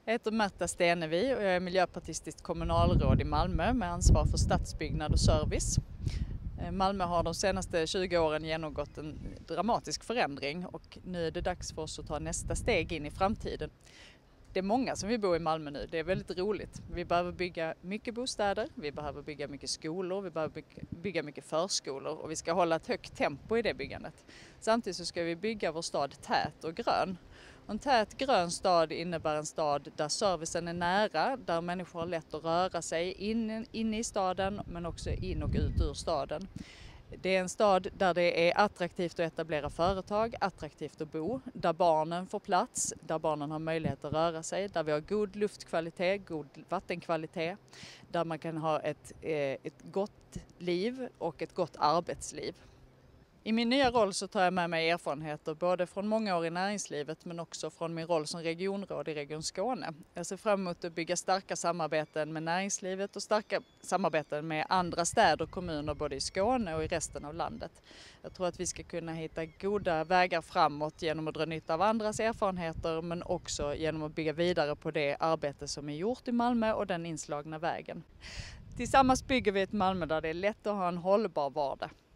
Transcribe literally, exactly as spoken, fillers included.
Jag heter Märta Stenevi och jag är miljöpartistiskt kommunalråd i Malmö med ansvar för stadsbyggnad och service. Malmö har de senaste tjugo åren genomgått en dramatisk förändring och nu är det dags för oss att ta nästa steg in i framtiden. Det är många som vill bo i Malmö nu, det är väldigt roligt. Vi behöver bygga mycket bostäder, vi behöver bygga mycket skolor, vi behöver bygga mycket förskolor och vi ska hålla ett högt tempo i det byggandet. Samtidigt så ska vi bygga vår stad tät och grön. En tät grön stad innebär en stad där servicen är nära, där människor har lätt att röra sig in, in i staden men också in och ut ur staden. Det är en stad där det är attraktivt att etablera företag, attraktivt att bo, där barnen får plats, där barnen har möjlighet att röra sig, där vi har god luftkvalitet, god vattenkvalitet, där man kan ha ett, ett gott liv och ett gott arbetsliv. I min nya roll så tar jag med mig erfarenheter både från många år i näringslivet men också från min roll som regionråd i Region Skåne. Jag ser fram emot att bygga starka samarbeten med näringslivet och starka samarbeten med andra städer och kommuner både i Skåne och i resten av landet. Jag tror att vi ska kunna hitta goda vägar framåt genom att dra nytta av andras erfarenheter men också genom att bygga vidare på det arbete som är gjort i Malmö och den inslagna vägen. Tillsammans bygger vi ett Malmö där det är lätt att ha en hållbar vardag.